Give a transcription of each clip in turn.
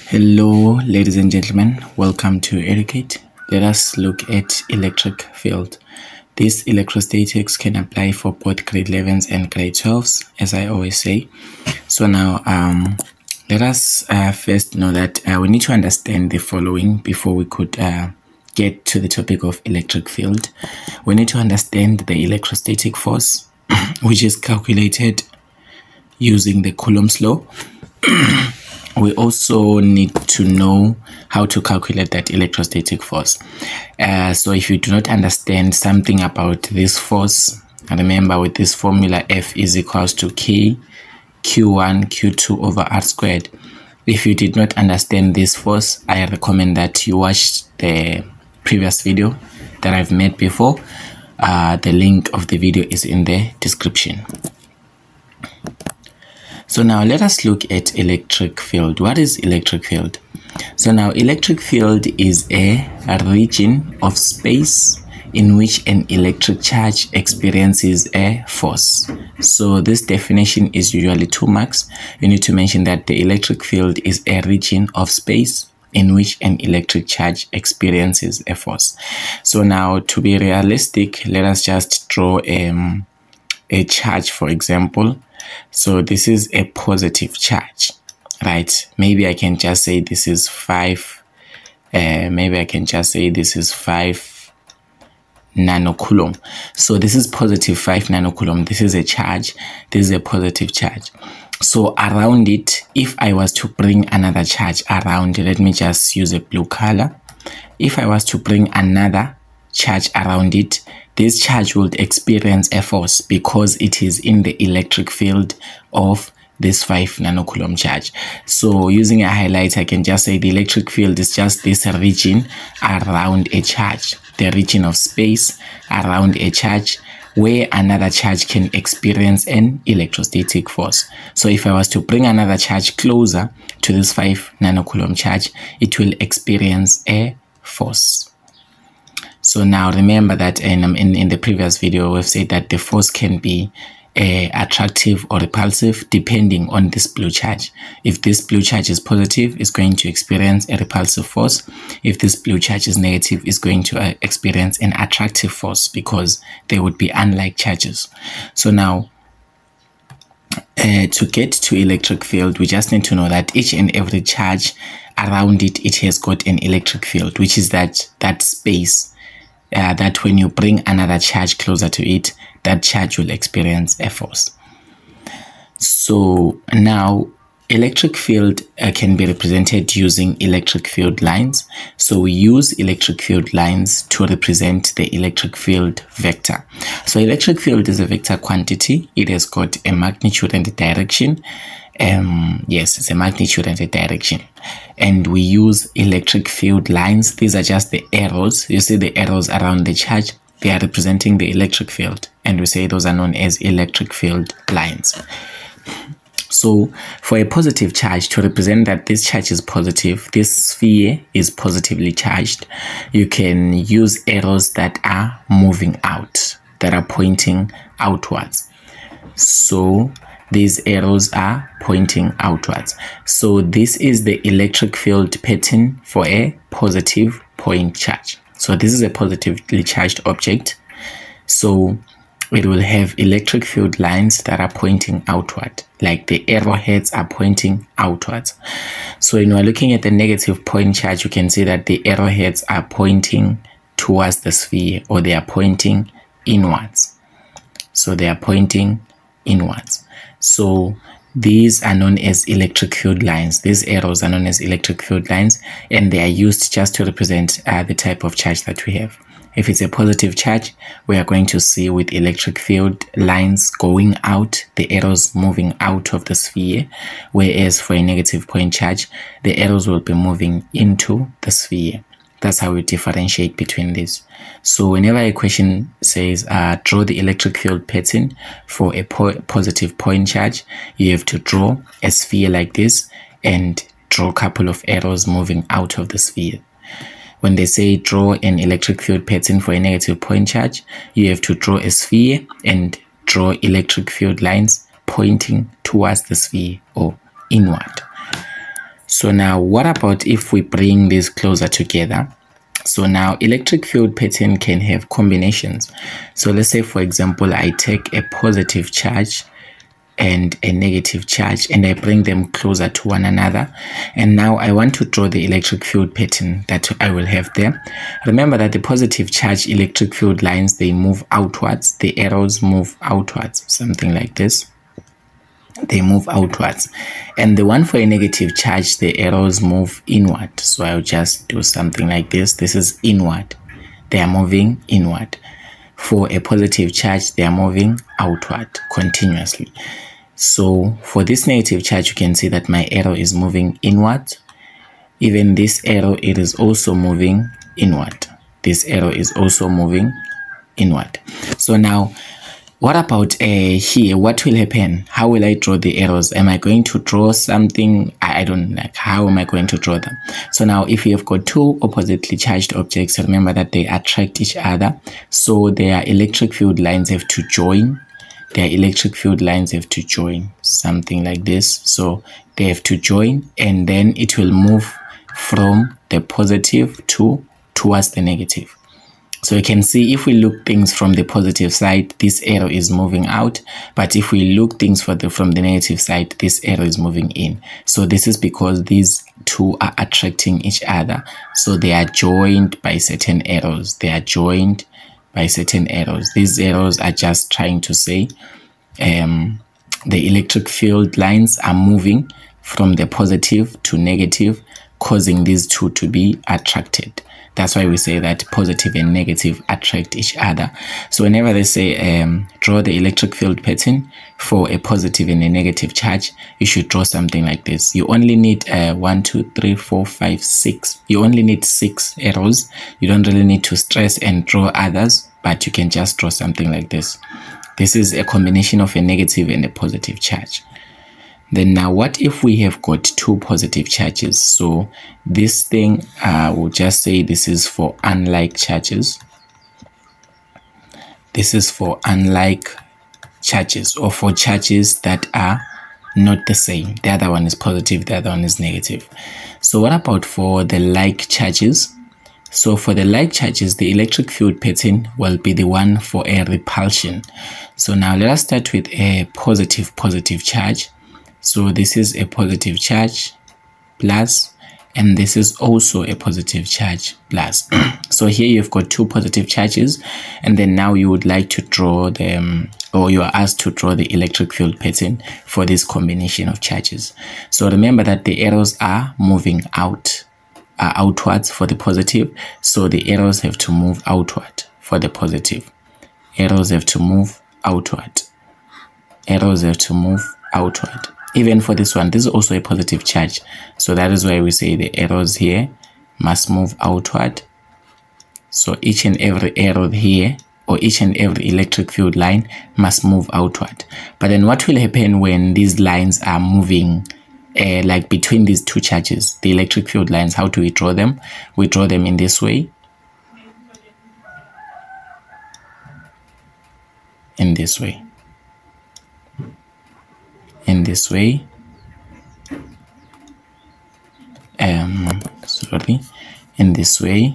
Hello, ladies and gentlemen. Welcome to Edu-ca-te. Let us look at electric field. This electrostatics can apply for both grade 11s and grade 12s, as I always say. So now, let us first know that we need to understand the following before we could get to the topic of electric field. We need to understand the electrostatic force, which is calculated using the Coulomb's law. We also need to know how to calculate that electrostatic force. So if you do not understand something about this force, remember with this formula F is equals to K Q1 Q2 over R squared. If you did not understand this force, I recommend that you watch the previous video that I've made before. The link of the video is in the description. So now let us look at electric field. What is electric field? So now electric field is a region of space in which an electric charge experiences a force. So this definition is usually 2 marks. You need to mention that the electric field is a region of space in which an electric charge experiences a force. So now to be realistic, let us just draw a charge, for example. So this is a positive charge, right? Maybe I can just say this is 5 nanocoulomb. So this is positive 5 nanocoulomb. This is a charge. This is a positive charge. So around it, if I was to bring another charge around, let me just use a blue color. If I was to bring another charge around it, this charge will experience a force because it is in the electric field of this 5 nanocoulomb charge. So using a highlight, I can just say the electric field is just this region around a charge, the region of space around a charge where another charge can experience an electrostatic force. So if I was to bring another charge closer to this 5 nanocoulomb charge, it will experience a force. So now remember that in the previous video, we've said that the force can be attractive or repulsive depending on this blue charge. If this blue charge is positive, it's going to experience a repulsive force. If this blue charge is negative, it's going to experience an attractive force because they would be unlike charges. So now, to get to electric field, we just need to know that each and every charge around it, it has got an electric field, which is that space. That when you bring another charge closer to it, that charge will experience a force. So now electric field can be represented using electric field lines. So we use electric field lines to represent the electric field vector. So electric field is a vector quantity. It has got a magnitude and a direction. Yes, it's a magnitude and a direction, and we use electric field lines. These are just the arrows. You see the arrows around the charge, they are representing the electric field, and we say those are known as electric field lines. So for a positive charge, to represent that this charge is positive, this sphere is positively charged, you can use arrows that are moving out, that are pointing outwards. So these arrows are pointing outwards. So this is the electric field pattern for a positive point charge. So this is a positively charged object. So it will have electric field lines that are pointing outward, like the arrowheads are pointing outwards. So when we're looking at the negative point charge, you can see that the arrowheads are pointing towards the sphere, or they are pointing inwards. So they are pointing inwards. So these are known as electric field lines. These arrows are known as electric field lines, and they are used just to represent the type of charge that we have. If it's a positive charge, we are going to see with electric field lines going out, the arrows moving out of the sphere, whereas for a negative point charge, the arrows will be moving into the sphere. That's how we differentiate between these. So whenever a question says draw the electric field pattern for a positive point charge, you have to draw a sphere like this and draw a couple of arrows moving out of the sphere. When they say draw an electric field pattern for a negative point charge, you have to draw a sphere and draw electric field lines pointing towards the sphere or inward. So now what about if we bring these closer together? So now electric field pattern can have combinations. So let's say, for example, I take a positive charge and a negative charge and I bring them closer to one another, and now I want to draw the electric field pattern that I will have there. Remember that the positive charge electric field lines, they move outwards, the arrows move outwards, something like this. They move outwards, and the one for a negative charge, the arrows move inward. So I'll just do something like this. This is inward, they are moving inward. For a positive charge, they are moving outward continuously. So for this negative charge, you can see that my arrow is moving inward. Even this arrow, it is also moving inward. This arrow is also moving inward. So now, what about here? What will happen? How will I draw the arrows? Am I going to draw something? I don't like. How am I going to draw them? So now, if you have got two oppositely charged objects, remember that they attract each other. So their electric field lines have to join. Their electric field lines have to join, something like this. So they have to join, and then it will move from the positive towards the negative. So you can see, if we look things from the positive side, this arrow is moving out, but if we look things from the negative side, this arrow is moving in. So this is because these two are attracting each other. So they are joined by certain arrows. They are joined by certain arrows. These arrows are just trying to say the electric field lines are moving from the positive to negative, causing these two to be attracted. That's why we say that positive and negative attract each other. So whenever they say draw the electric field pattern for a positive and a negative charge, you should draw something like this. You only need 1, 2, 3, 4, 5, 6. You only need 6 arrows. You don't really need to stress and draw others, but you can just draw something like this. This is a combination of a negative and a positive charge. Then now, what if we have got two positive charges? So this thing, we'll just say this is for unlike charges. This is for unlike charges, or for charges that are not the same. The other one is positive, the other one is negative. So what about for the like charges? So for the like charges, the electric field pattern will be the one for a repulsion. So now let us start with a positive charge. So this is a positive charge plus, and this is also a positive charge plus. So here you've got two positive charges, and then now you would like to draw them, or you are asked to draw the electric field pattern for this combination of charges. So remember that the arrows are moving outwards for the positive, so the arrows have to move outward for the positive. Arrows have to move outward. Arrows have to move outward. Even for this one, this is also a positive charge. So that is why we say the arrows here must move outward. So each and every arrow here, or each and every electric field line, must move outward. But then what will happen when these lines are moving like between these two charges, the electric field lines? How do we draw them? We draw them in this way. In this way. In this way. In this way,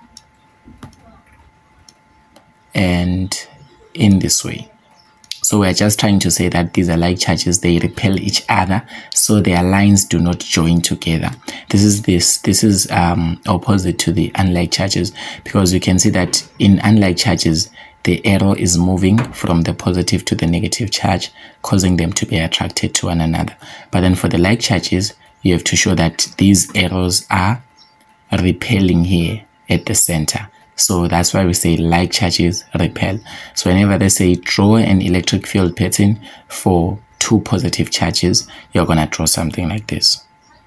and in this way. So we're just trying to say that these are like charges, they repel each other, so their lines do not join together. This is opposite to the unlike charges, because you can see that in unlike charges, the arrow is moving from the positive to the negative charge, causing them to be attracted to one another. But then for the like charges, you have to show that these arrows are repelling here at the center. So that's why we say like charges repel. So whenever they say draw an electric field pattern for two positive charges, you're going to draw something like this.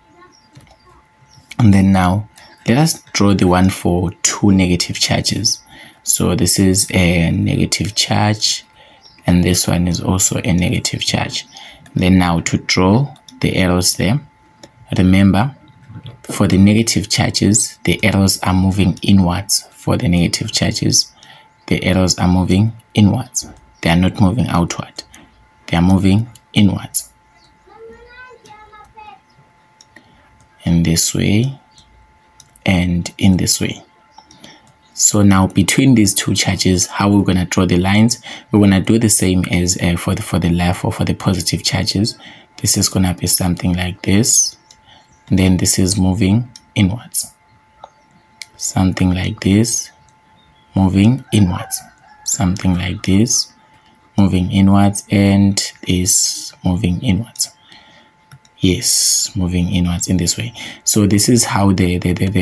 And then now, let us draw the one for two negative charges. So this is a negative charge, and this one is also a negative charge. Then now to draw the arrows there, remember, for the negative charges, the arrows are moving inwards. For the negative charges, the arrows are moving inwards. They are not moving outward. They are moving inwards. in this way, and in this way. So now between these two charges, how we're going to draw the lines, we're going to do the same as for the left or for the positive charges. This is going to be something like this. And then this is moving inwards. Something like this, moving inwards. Something like this, moving inwards, and this moving inwards. Yes, moving inwards in this way. So this is how the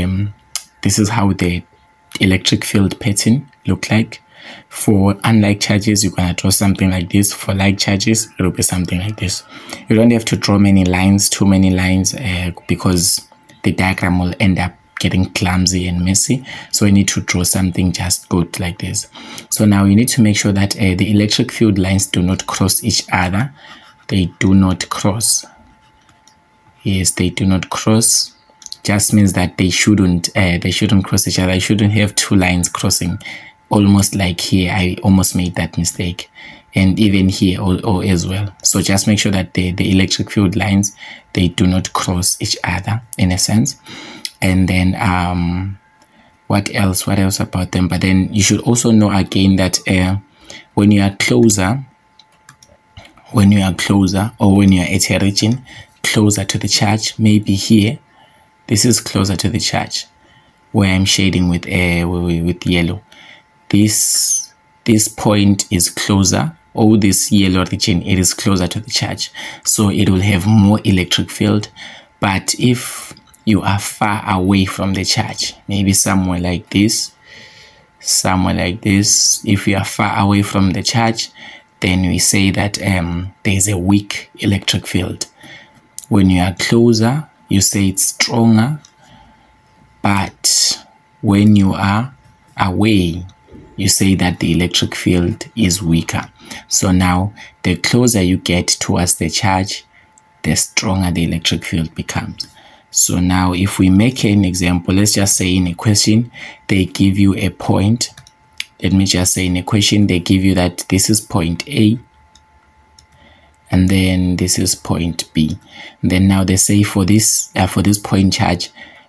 electric field pattern look like. For unlike charges, you're going to draw something like this. For like charges, it will be something like this. You don't have to draw many lines, too many lines, because the diagram will end up getting clumsy and messy. So you need to draw something just good like this. So now you need to make sure that the electric field lines do not cross each other. They do not cross. Yes, they do not cross. Just means that they shouldn't cross each other. I shouldn't have two lines crossing, almost like here. I almost made that mistake, and even here or as well. So just make sure that the electric field lines, they do not cross each other in a sense. And then what else about them? But then you should also know again that when you are closer, or when you are at a region closer to the charge, maybe here, this is closer to the charge, where I'm shading with yellow. This point is closer, or this yellow region, it is closer to the charge, so it will have more electric field. But if you are far away from the charge, maybe somewhere like this, if you are far away from the charge, then we say that there is a weak electric field. When you are closer, you say it's stronger, but when you are away, you say that the electric field is weaker. So now the closer you get towards the charge, the stronger the electric field becomes. So now if we make an example, let's just say in a question, they give you a point. Let me just say in a question, they give you that this is point A, and then this is point B. And then now they say for this point charge,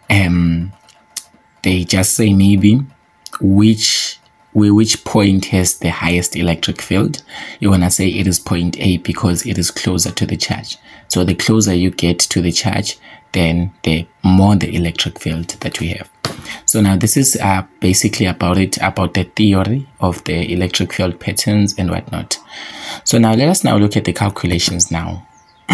they just say maybe which point has the highest electric field. You want to say it is point A because it is closer to the charge. So the closer you get to the charge, then the more the electric field that we have. So now this is basically about the theory of the electric field patterns and whatnot. So now let us now look at the calculations now.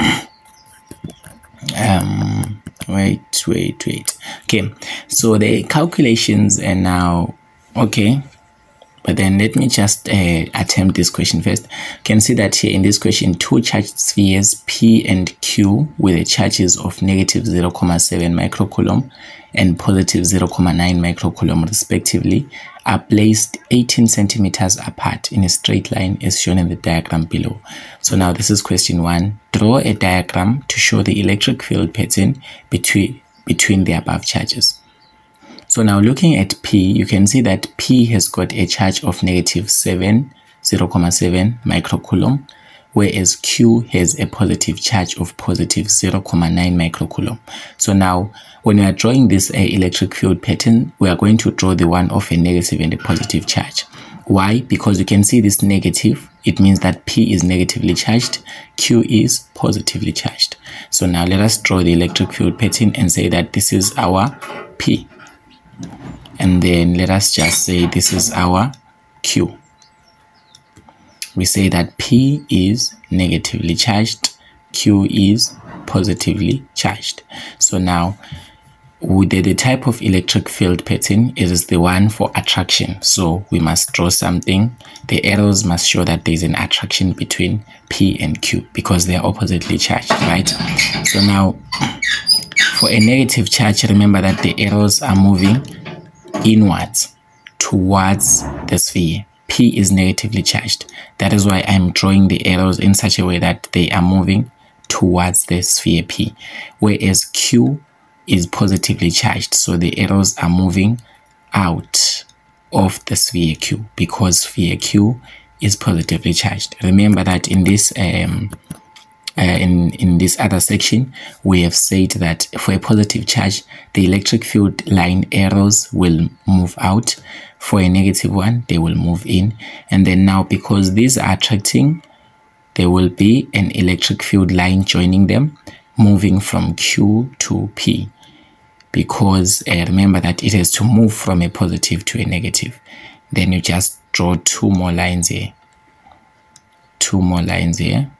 Wait. Okay, so the calculations are now okay. But then let me just attempt this question first. You can see that here in this question, two charged spheres P and Q with the charges of negative 0.7 microcoulomb and positive 0.9 microcoulomb respectively are placed 18 centimeters apart in a straight line as shown in the diagram below. So now this is question 1. Draw a diagram to show the electric field pattern between the above charges. So now looking at P, you can see that P has got a charge of negative 0.7 microcoulomb, whereas Q has a positive charge of positive 0.9 microcoulomb. So now when we are drawing this electric field pattern, we are going to draw the one of a negative and a positive charge. Why? Because you can see this negative, it means that P is negatively charged, Q is positively charged. So now let us draw the electric field pattern and say that this is our P. And then let us just say this is our Q. We say that P is negatively charged, Q is positively charged. So now the type of electric field pattern is the one for attraction. So we must draw something. The arrows must show that there is an attraction between P and Q because they are oppositely charged, right? So now for a negative charge, remember that the arrows are moving inwards towards the sphere. P is negatively charged. That is why I'm drawing the arrows in such a way that they are moving towards the sphere P, whereas Q is positively charged, so the arrows are moving out of the sphere Q because sphere Q is positively charged. Remember that in this in this other section, we have said that for a positive charge, the electric field line arrows will move out. For a negative one, they will move in. And then now, because these are attracting, there will be an electric field line joining them, moving from Q to P. Because remember that it has to move from a positive to a negative. Then you just draw two more lines here. Two more lines here.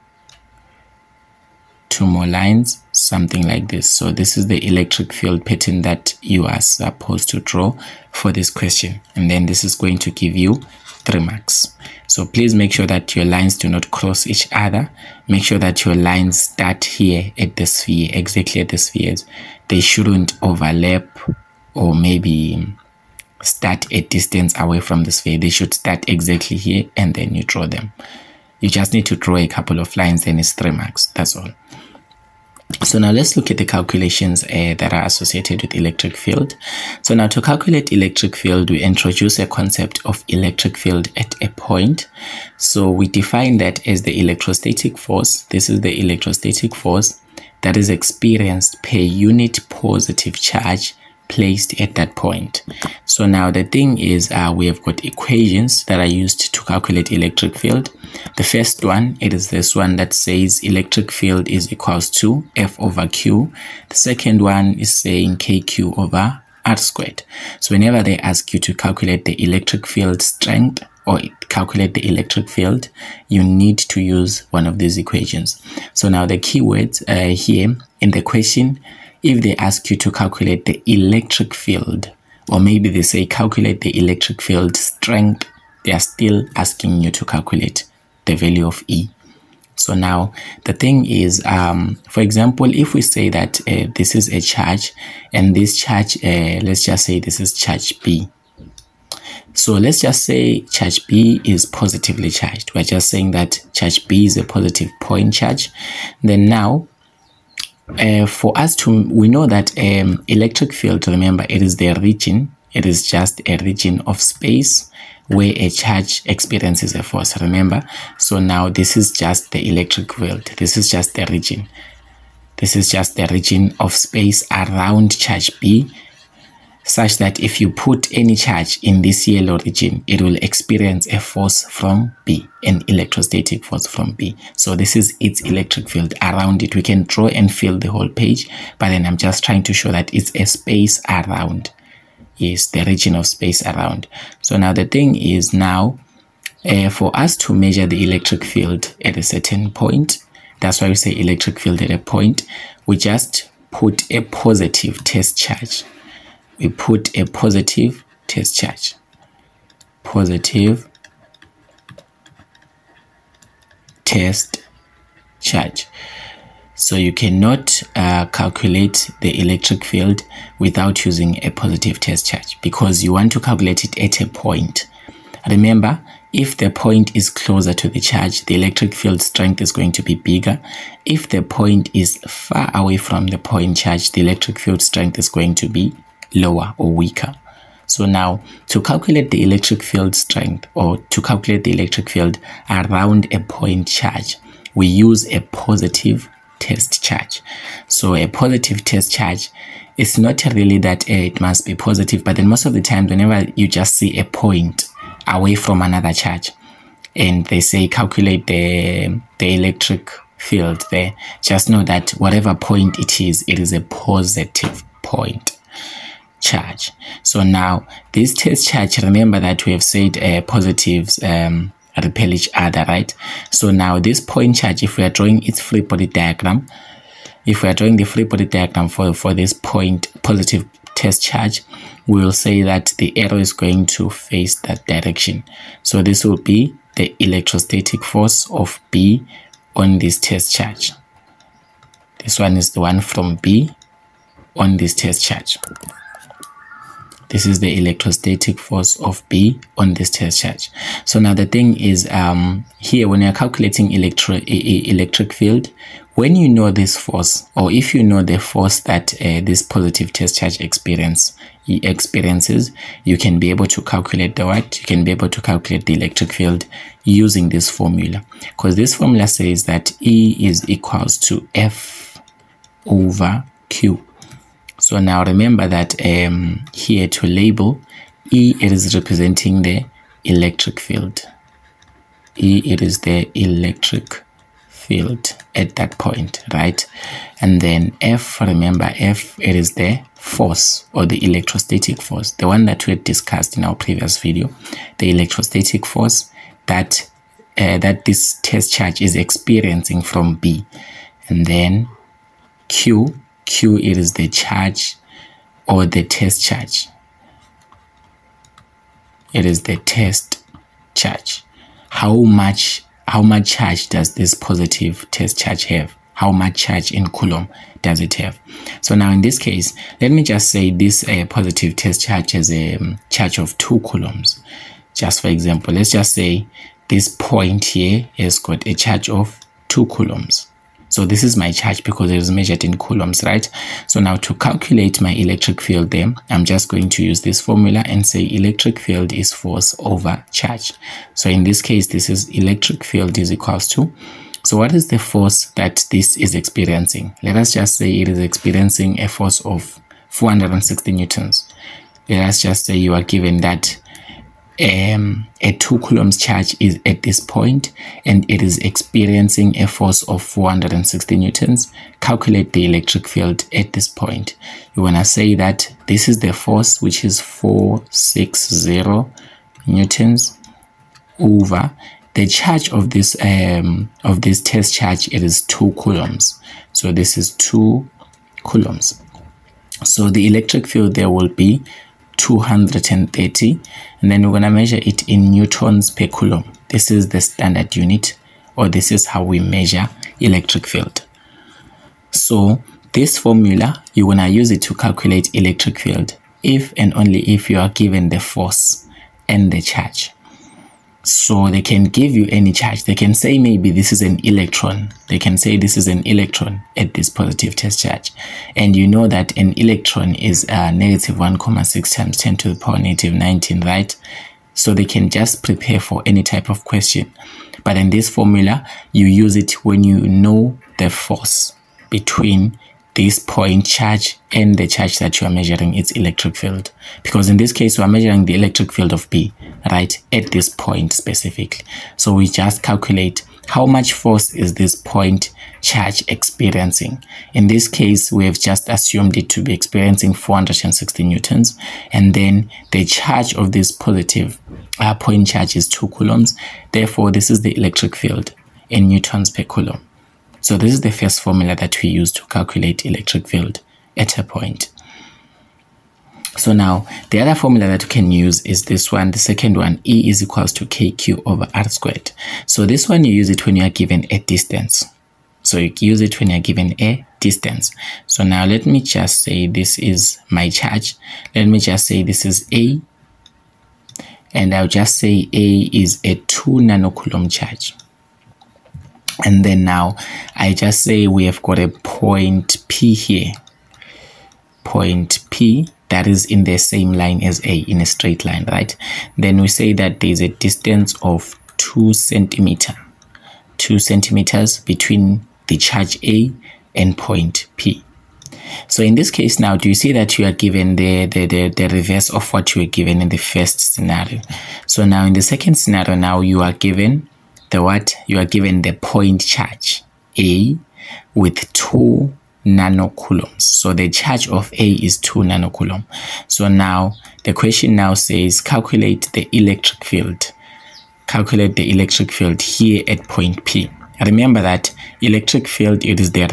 Two more lines, something like this. So this is the electric field pattern that you are supposed to draw for this question. And then this is going to give you 3 marks. So please make sure that your lines do not cross each other. Make sure that your lines start here at the sphere, exactly at the spheres. They shouldn't overlap or maybe start a distance away from the sphere. They should start exactly here and then you draw them. You just need to draw a couple of lines and it's 3 marks. That's all. So now let's look at the calculations that are associated with electric field. So now to calculate electric field, we introduce a concept of electric field at a point. So we define that as the electrostatic force. This is the electrostatic force that is experienced per unit positive charge placed at that point. So now the thing is we have got equations that are used to calculate electric field. The first one, it is this one that says electric field is equals to F over Q. The second one is saying KQ over R squared. So whenever they ask you to calculate the electric field strength or calculate the electric field, you need to use one of these equations. So now the keywords here in the question, if they ask you to calculate the electric field, or maybe they say calculate the electric field strength, they are still asking you to calculate the value of E. So now the thing is, for example, if we say that this is a charge and this charge, let's just say this is charge B. So let's just say charge B is positively charged. We're just saying that charge B is a positive point charge. Then now, for us to, we know that electric field, remember, it is the region, it is just a region of space where a charge experiences a force, remember. So now this is just the electric field, this is just the region, this is just the region of space around charge B, such that if you put any charge in this yellow region, it will experience a force from B, an electrostatic force from B. So this is its electric field around it. We can draw and fill the whole page, but then I'm just trying to show that it's a space around. Yes, the region of space around. So now the thing is now, for us to measure the electric field at a certain point, that's why we say electric field at a point, we just put a positive test charge. We put a positive test charge. Positive test charge. So you cannot calculate the electric field without using a positive test charge, because you want to calculate it at a point. Remember, if the point is closer to the charge, the electric field strength is going to be bigger. If the point is far away from the point charge, the electric field strength is going to be lower or weaker. So now to calculate the electric field strength, or to calculate the electric field around a point charge, we use a positive test charge. So a positive test charge, it's not really that it must be positive, but then most of the time whenever you just see a point away from another charge and they say calculate the electric field there, just know that whatever point it is a positive point charge. So now this test charge, remember that we have said positives repel each other, right? So now this point charge, if we are drawing its free body diagram, if we are drawing the free body diagram for this point positive test charge, we will say that the arrow is going to face that direction. So this will be the electrostatic force of B on this test charge. This one is the one from B on this test charge. This is the electrostatic force of B on this test charge. So now the thing is, here when you're calculating electric field, when you know this force, or if you know the force that this positive test charge experiences, you can be able to calculate the what? You can be able to calculate the electric field using this formula, because this formula says that E is equals to F over Q. So now remember that here to label E, it is representing the electric field. E, it is the electric field at that point, right? And then F, remember F, it is the force or the electrostatic force, the one that we had discussed in our previous video, the electrostatic force that that this test charge is experiencing from B. And then Q, it is the charge or the test charge. It is the test charge. How much charge does this positive test charge have? How much charge in coulomb does it have? So now in this case, let me just say this positive test charge has a charge of 2 coulombs. Just for example, let's just say this point here has got a charge of 2 coulombs. So this is my charge because it is measured in coulombs, right? So now to calculate my electric field there, I'm just going to use this formula and say electric field is force over charge. So in this case, this is electric field is equals to, so what is the force that this is experiencing? Let us just say it is experiencing a force of 460 newtons. Let us just say you are given that a 2 coulombs charge is at this point and it is experiencing a force of 460 newtons. Calculate the electric field at this point. You want to say that this is the force, which is 460 newtons, over the charge of this test charge. It is 2 coulombs. So this is 2 coulombs. So the electric field there will be 230, and then we're going to measure it in newtons per coulomb. This is the standard unit, or this is how we measure electric field. So this formula, you're going to use it to calculate electric field if and only if you are given the force and the charge. So they can give you any charge. They can say maybe this is an electron. They can say this is an electron at this positive test charge. And you know that an electron is negative 1,6 times 10 to the power negative 19, right? So they can just prepare for any type of question. But in this formula, you use it when you know the force between this point charge and the charge that you are measuring its electric field. Because in this case, we are measuring the electric field of B, right, at this point specifically. So we just calculate how much force is this point charge experiencing. In this case, we have just assumed it to be experiencing 460 newtons, and then the charge of this positive point charge is 2 coulombs. Therefore, this is the electric field in newtons per coulomb. So this is the first formula that we use to calculate electric field at a point. So now the other formula that we can use is this one, the second one, E is equals to KQ over R squared. So this one, you use it when you are given a distance. So you use it when you are given a distance. So now let me just say this is my charge. Let me just say this is A. And I'll just say A is a 2 nanocoulomb charge. And then now I just say we have got a point P here. Point P that is in the same line as A, in a straight line, right? Then we say that there is a distance of 2 centimeters between the charge A and point P. So in this case now, do you see that you are given the reverse of what you were given in the first scenario? So now in the second scenario, now you are given the what? You are given the point charge A with 2 nanocoulombs. So the charge of A is 2 nanocoulomb. So now the question now says calculate the electric field. Calculate the electric field here at point P. Remember that electric field, it is the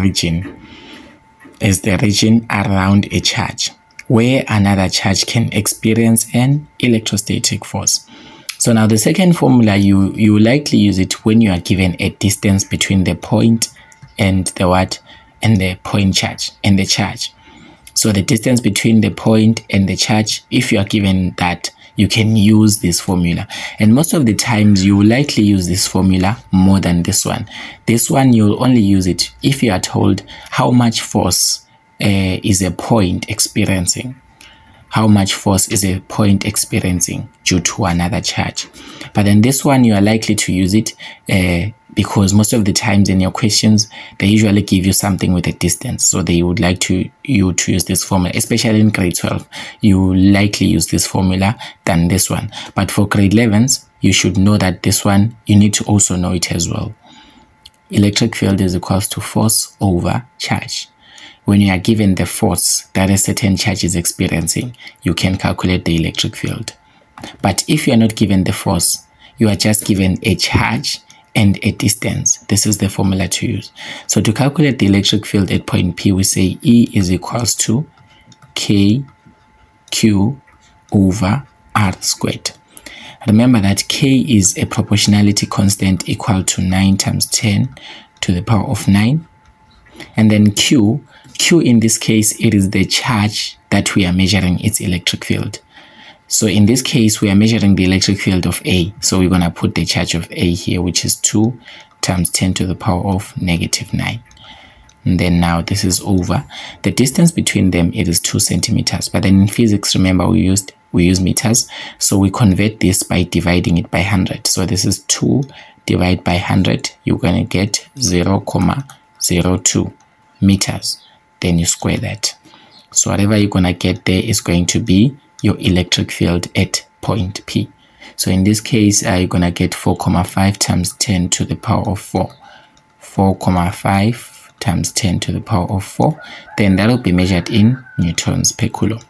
region around a charge where another charge can experience an electrostatic force. So now the second formula, you likely use it when you are given a distance between the point and the what? And the point charge and the charge. So the distance between the point and the charge, if you are given that, you can use this formula. And most of the times you will likely use this formula more than this one. This one you'll only use it if you are told how much force is a point experiencing. How much force is a point experiencing due to another charge. But then this one you are likely to use it because most of the times in your questions they usually give you something with a distance, so they would like you to use this formula. Especially in grade 12 you will likely use this formula than this one. But for grade 11s you should know that this one you need to also know it as well. Electric field is equals to force over charge. When you are given the force that a certain charge is experiencing, you can calculate the electric field. But if you are not given the force, you are just given a charge and a distance. This is the formula to use. So to calculate the electric field at point P, we say E is equals to KQ over R squared. Remember that K is a proportionality constant equal to 9 times 10 to the power of 9. And then Q in this case, it is the charge that we are measuring its electric field. So in this case, we are measuring the electric field of A. So we're going to put the charge of A here, which is 2 times 10 to the power of -9. And then now this is over. The distance between them, it is 2 centimeters. But then in physics, remember, we use meters. So we convert this by dividing it by 100. So this is 2 divided by 100. You're going to get 0.02 meters. Then you square that. So whatever you're going to get there is going to be your electric field at point P. So in this case, you're going to get 4.5 times 10 to the power of 4. 4.5 times 10 to the power of 4. Then that will be measured in newtons per coulomb.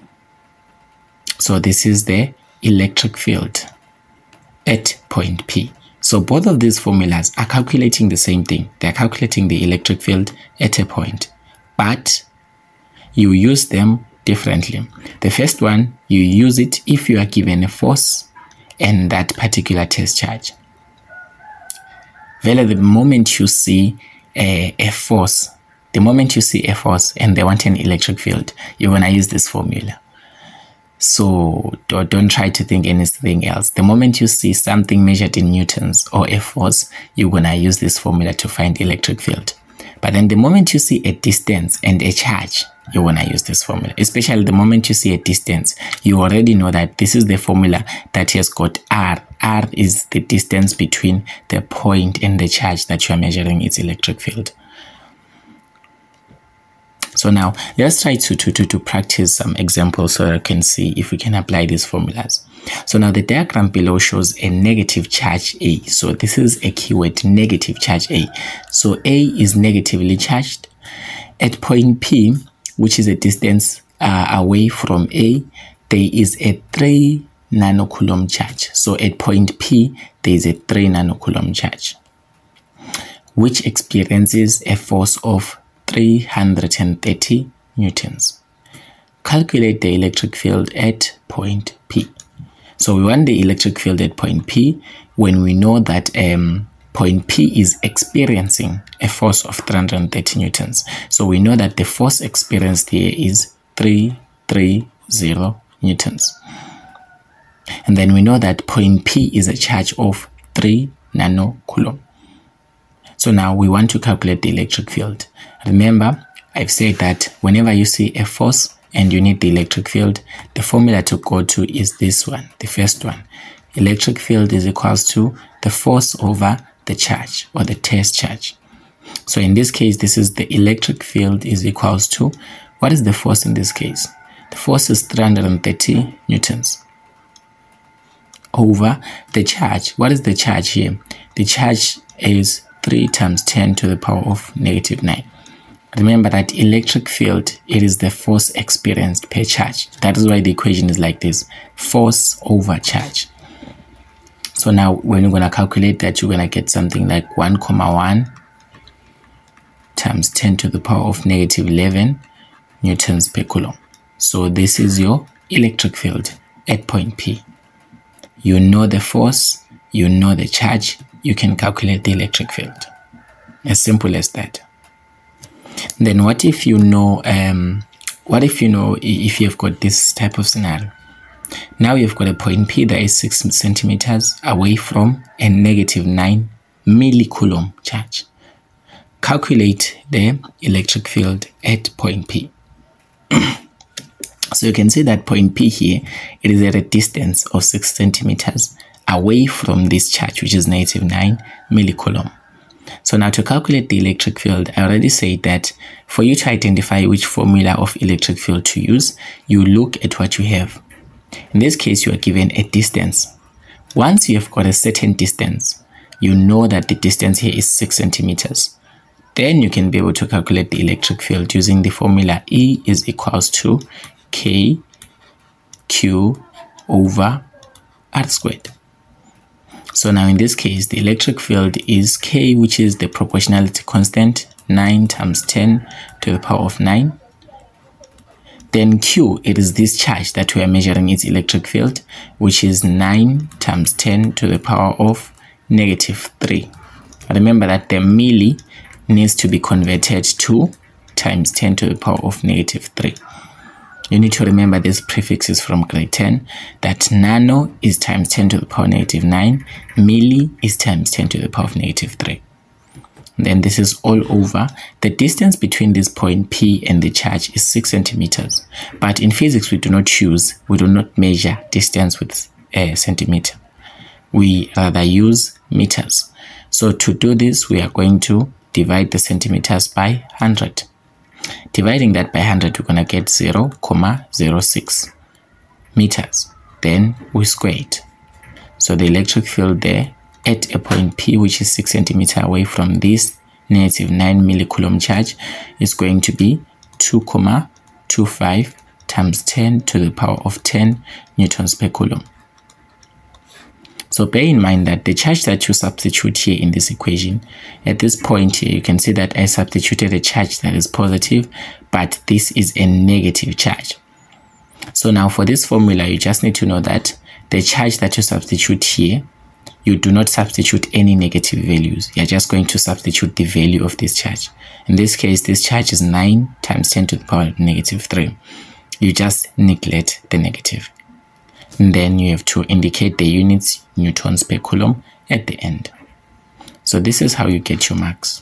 So this is the electric field at point P. So both of these formulas are calculating the same thing. They're calculating the electric field at a point, but you use them differently. The first one, you use it if you are given a force and that particular test charge. Well, the moment you see a force and they want an electric field, you're going to use this formula. So don't try to think anything else. The moment you see something measured in newtons or a force, you're going to use this formula to find electric field. But then the moment you see a distance and a charge, you want to use this formula. Especially the moment you see a distance, you already know that this is the formula that has got R. R is the distance between the point and the charge that you are measuring its electric field. So now let's try to practice some examples so that I can see if we can apply these formulas. So now the diagram below shows a negative charge A. So this is a keyword, negative charge A. So A is negatively charged. At point P, which is a distance away from A, there is a 3 nanocoulomb charge. So at point P, there is a 3 nanocoulomb charge, which experiences a force of 330 newtons. Calculate the electric field at point P. So we want the electric field at point P when we know that point P is experiencing a force of 330 newtons. So we know that the force experienced here is 330 newtons. And then we know that point P is a charge of 3 nanocoulomb. So now we want to calculate the electric field. Remember, I've said that whenever you see a force and you need the electric field, the formula to go to is this one, the first one. Electric field is equals to the force over the charge or the test charge. So in this case, this is the electric field is equals to, what is the force in this case? The force is 330 newtons over the charge. What is the charge here? The charge is 3 times 10 to the power of -9. Remember that electric field, it is the force experienced per charge. That is why the equation is like this, force over charge. So now when you're going to calculate that, you're going to get something like 1,1 times 10 to the power of -11 newtons per coulomb. So this is your electric field at point P. You know the force, you know the charge, you can calculate the electric field. As simple as that. Then what if you know if you've got this type of scenario? Now you've got a point P that is 6 centimeters away from a negative 9 millicoulomb charge. Calculate the electric field at point P. So you can see that point P here, it is at a distance of 6 centimeters away from this charge, which is negative 9 millicoulomb. So now to calculate the electric field, I already said that for you to identify which formula of electric field to use, you look at what you have. In this case, you are given a distance. Once you have got a certain distance, you know that the distance here is 6 centimeters. Then you can be able to calculate the electric field using the formula E is equals to K Q over R squared. So now in this case, the electric field is K, which is the proportionality constant, 9 times 10 to the power of 9. Then Q, it is this charge that we are measuring its electric field, which is 9 times 10 to the power of negative 3. Remember that the milli needs to be converted to times 10 to the power of negative 3. You need to remember these prefixes from grade 10, that nano is times 10 to the power negative 9, milli is times 10 to the power of negative 3. Then this is all over. The distance between this point P and the charge is 6 centimeters. But in physics, we do not measure distance with a centimeter. We rather use meters. So to do this, we are going to divide the centimeters by 100. Dividing that by 100, we're going to get 0.06 meters. Then we square it. So the electric field there at a point P, which is 6 centimeters away from this negative 9 millicoulomb charge, is going to be 2.25 times 10 to the power of 10 newtons per coulomb. So bear in mind that the charge that you substitute here in this equation, at this point here, you can see that I substituted a charge that is positive, but this is a negative charge. So now for this formula, you just need to know that the charge that you substitute here, you do not substitute any negative values. You're just going to substitute the value of this charge. In this case, this charge is 9 times 10 to the power of negative 3. You just neglect the negative. And then you have to indicate the units, newtons per coulomb, at the end. So this is how you get your marks.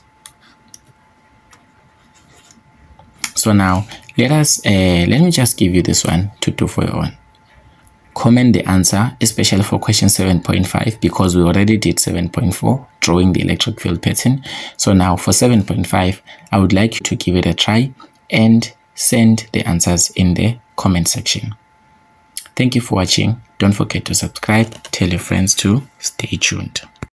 So now let me just give you this one to do for your own. Comment the answer, especially for question 7.5, because we already did 7.4, drawing the electric field pattern. So now for 7.5, I would like you to give it a try and send the answers in the comment section. Thank you for watching. Don't forget to subscribe. Tell your friends to stay tuned.